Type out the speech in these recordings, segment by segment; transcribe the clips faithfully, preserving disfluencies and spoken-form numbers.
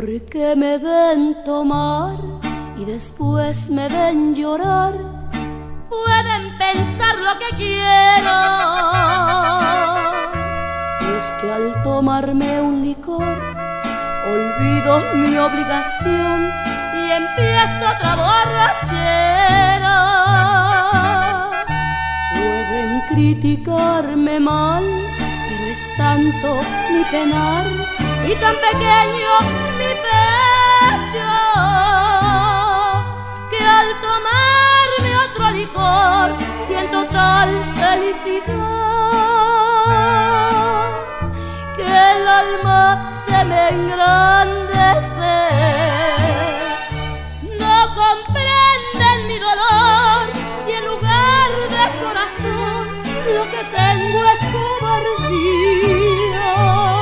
porque me ven tomar y después me ven llorar. Pueden pensar lo que quieran, es que al tomarme un licor olvido mi obligación y empiezo otra borrachera. Pueden criticarme mal, pero es tanto mi penar y tan pequeño mi pecho que al tomarme otro licor siento tal felicidad que el alma se me engrandece. No comprenden mi dolor si en lugar de corazón lo que tengo es cobardía,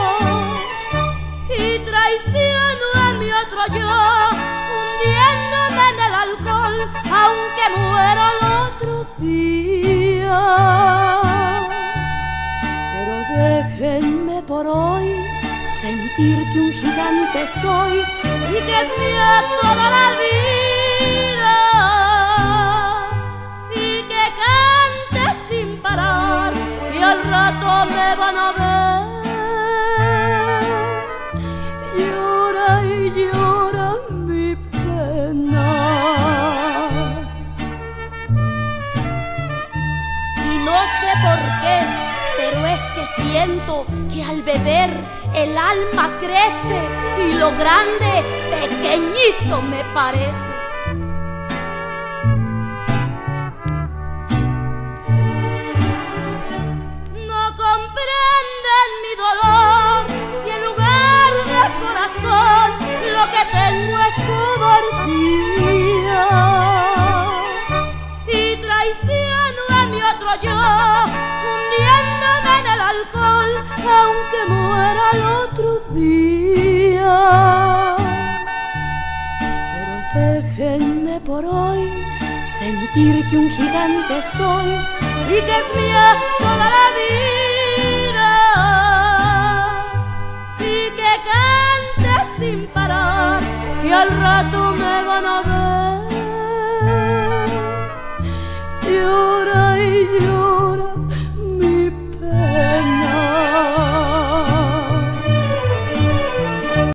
y traiciono a mi otro yo hundiéndome en el alcohol aunque muera el otro día. Pero déjenme por hoy sentir que un gigante soy y que es mía toda la vida, y que cante sin parar, que al rato me van a ver. Llora y llora mi pena. Y no sé por qué, pero es que siento que al beber el alma crece y lo grande pequeñito me parece. No comprenden mi dolor si en lugar de corazón lo que tengo es cobardía, y traiciono a mi otro yo hundiéndome en el alcohol aunque muera el otro día. Pero déjenme por hoy sentir que un gigante soy y que es mía toda